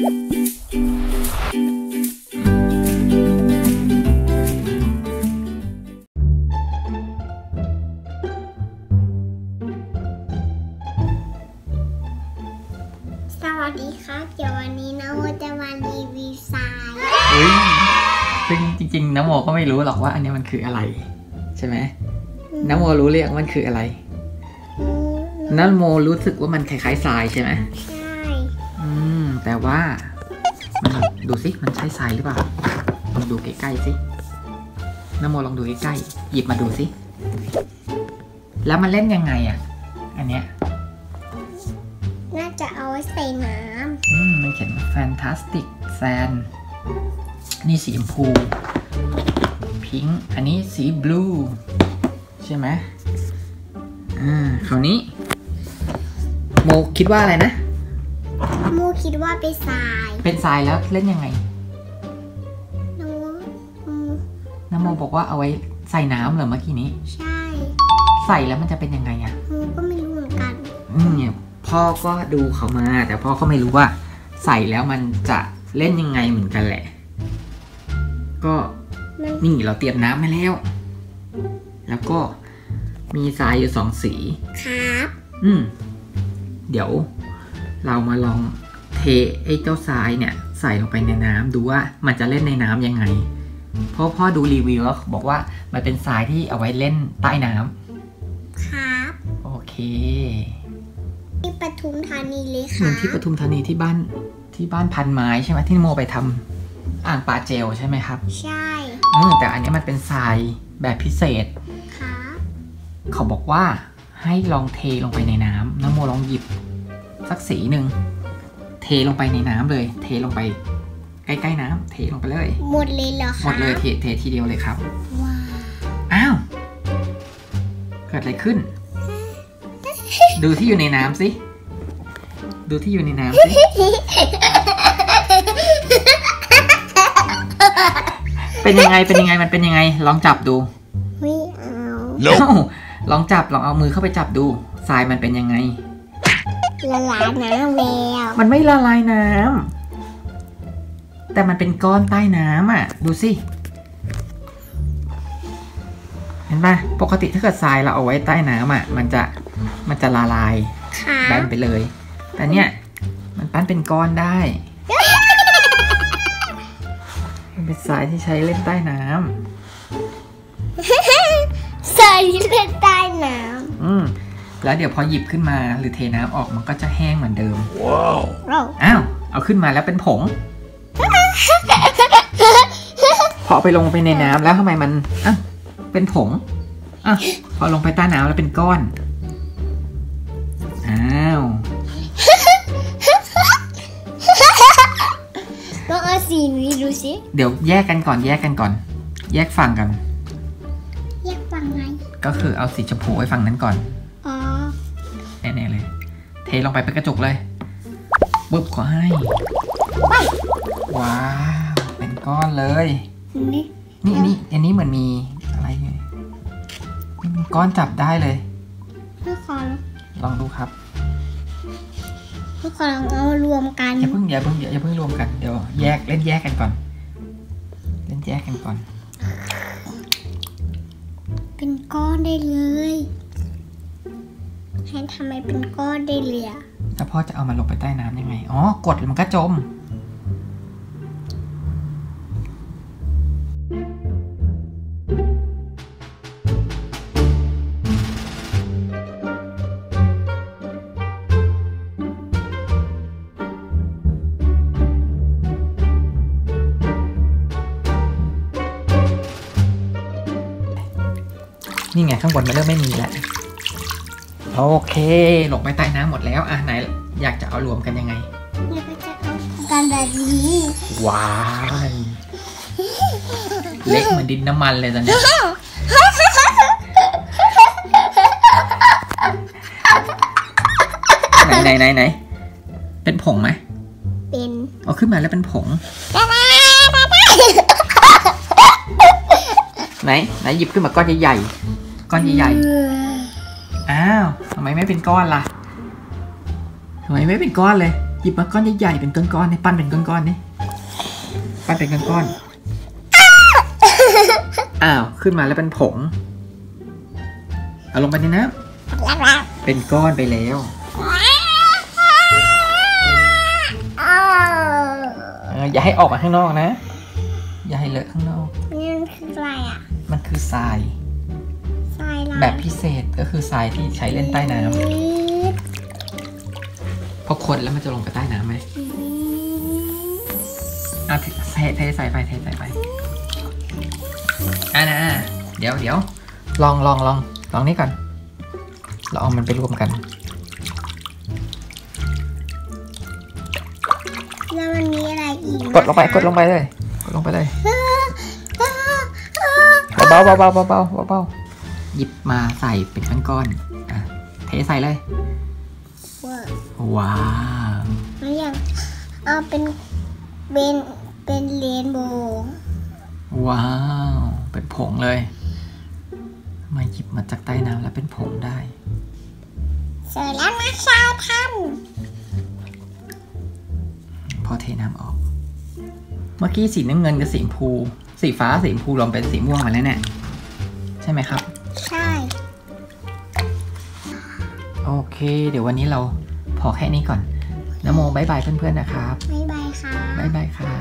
สวัสดีครับเดี๋ยววันนี้น้องโมจะมารีวิวทรายซึ่งจริงๆน้ำโมก็ไม่รู้หรอกว่าอันนี้มันคืออะไรใช่ไหมน้ำโมรู้เรียกมันคืออะไรน้ำโมรู้สึกว่ามันคล้ายๆทรายใช่ไหมใช่แต่ว่ามันดูสิมันใช่ทรายหรือเปล่าลองดูใกล้ๆสิน้ำโมลองดูใกล้ๆหยิบมาดูสิแล้วมันเล่นยังไงอ่ะอันเนี้ยน่าจะเอาไว้ใส่น้ำมันเขียนว่า Fantastic Sand นี่สีชมพูพิงค์อันนี้สีบลูใช่ไหมคราวนี้โมคิดว่าอะไรนะโมคิดว่าเป็นทรายแล้วเล่นยังไงน้ำโมบอกว่าเอาไว้ใส่น้ำเหรอเมื่อกี้นี้ใช่ใส่แล้วมันจะเป็นยังไงอะโมก็ไม่รู้เหมือนกันเนี่ยพ่อก็ดูเขามาแต่พ่อก็ไม่รู้ว่าใส่แล้วมันจะเล่นยังไงเหมือนกันแหละก็นี่เราเตรียมน้ำมาแล้วแล้วก็มีทรายอยู่2 สีครับเดี๋ยวเรามาลองเทไอ้เจ้าทรายเนี่ยใส่ลงไปในน้ำดูว่ามันจะเล่นในน้ำยังไงเพราะพ่อดูรีวิวแล้วบอกว่ามันเป็นทรายที่เอาไว้เล่นใต้น้ำครับโอเคที่ปทุมธานีเลยค่ะเหมือนที่ปทุมธานีที่บ้านพันไม้ใช่ไหมที่โมไปทำอ่างปลาเจลใช่ไหมครับใช่แต่อันนี้มันเป็นทรายแบบพิเศษเขาบอกว่าให้ลองเทลงไปในน้ำน้ำโมลองหยิบสักสีหนึ่งเทลงไปในน้ำเลยเทลงไปใกล้ๆน้ำเทลงไปเลยหมดเลยเหรอคะหมดเลยเททีเดียวเลยครับว้าวอ้าวเกิดอะไรขึ้นดูที่อยู่ในน้ำสิดูที่อยู่ในน้ำสิเป็นยังไงมันเป็นยังไงลองจับดูไม่เอาลองเอามือเข้าไปจับดูทรายมันเป็นยังไงละลายน้ำแล้วมันไม่ละลายน้ำแต่มันเป็นก้อนใต้น้ำอ่ะดูสิเห็นปะปกติถ้าเกิดทรายเราเอาไว้ใต้น้ำอ่ะมันจะละลายแบนไปเลยแต่เนี้ยมันปั้นเป็นก้อนได้มันเป็นทรายที่ใช้เล่นใต้น้ำทรายที่เล่นใต้น้ำแล้วเดี๋ยวพอหยิบขึ้นมาหรือเทน้ำออกมันก็จะแห้งเหมือนเดิมว้าวอ้าวเอาขึ้นมาแล้วเป็นผงพอไปลงไปในน้ำแล้วทำไมมันเป็นผงพอลงไปใต้น้ำแล้วเป็นก้อนอ้าวลองเอาสีนี้ดูสิเดี๋ยวแยกกันก่อนแยกฝั่งกันแยกฝั่งไหนก็คือเอาสีชมพูไว้ฝั่งนั้นก่อนแน่ๆเลยเทลงไปเป็นกระจุกเลยปุ๊บขอให้ว้าวเป็นก้อนเลยนี่อันนี้เหมือนมีอะไรนี่ก้อนจับได้เลยลองดูครับทุกคนเอารวมกันอย่าเพิ่งรวมกันเดี๋ยวเล่นแยกกันก่อนเป็นก้อนได้เลยให้ทำไมเป็นก้อนได้เลยถ้าพ่อจะเอามันลงไปใต้น้ำยังไงกดมันก็จมนี่ไงข้างบนมันเริ่มไม่มีแล้วโอเคลงไปใต้น้ำหมดแล้วไหนอยากจะเอารวมกันยังไงอยากจะเอากันแบบนี้ว้าวเละเหมือนดินน้ำมันเลยตอนนี้ไหนเป็นผงไหมเป็นเอาขึ้นมาแล้วเป็นผงไหนหยิบขึ้นมาก้อนใหญ่อ้าวทำไมไม่เป็นก้อนล่ะทำไมไม่เป็นก้อนเลยหยิบมาก้อนใหญ่ๆเป็นก้อนๆให้ปั้นเป็นก้อนๆนี่ปั้นเป็นก้อนๆอ้าวขึ้นมาแล้วเป็นผงเอาลงไปในน้ำเป็นก้อนไปแล้วอย่าให้ออกมาข้างนอกนะอย่าให้เลอะข้างนอกนี่มันคืออะไรอ่ะมันคือทรายทรายอะไรแบบพิเศษก็คือทรายที่ใช้เล่นใต้น้ำพอคนแล้วมันจะลงไปใต้น้ำไหมเอาเทใส่ไปเดี๋ยวลองนี่ก่อนเราเอามันไปรวมกันแล้วมันมีอะไรอีกกดลงไปเลยเบาหยิบมาใส่เป็นก้อนๆเทใส่เลยว้าวแล้วอยากเอาเป็นเรนโบว์ว้าวเป็นผงเลยมาหยิบมาจากใต้น้ำแล้วเป็นผงได้เสร็จแล้วนะชาวทำพอเทน้ำออกเมื่อกี้สีน้ำเงินกับสีชมพูสีฟ้าสีชมพูรวมเป็นสีม่วงมาแล้วเนี่ยใช่ไหมครับใช่โอเคเดี๋ยววันนี้เราพอแค่นี้ก่อนนโมบายบายเพื่อนๆนะครับบ๊ายบายค่ะบ๊ายบายค่ะ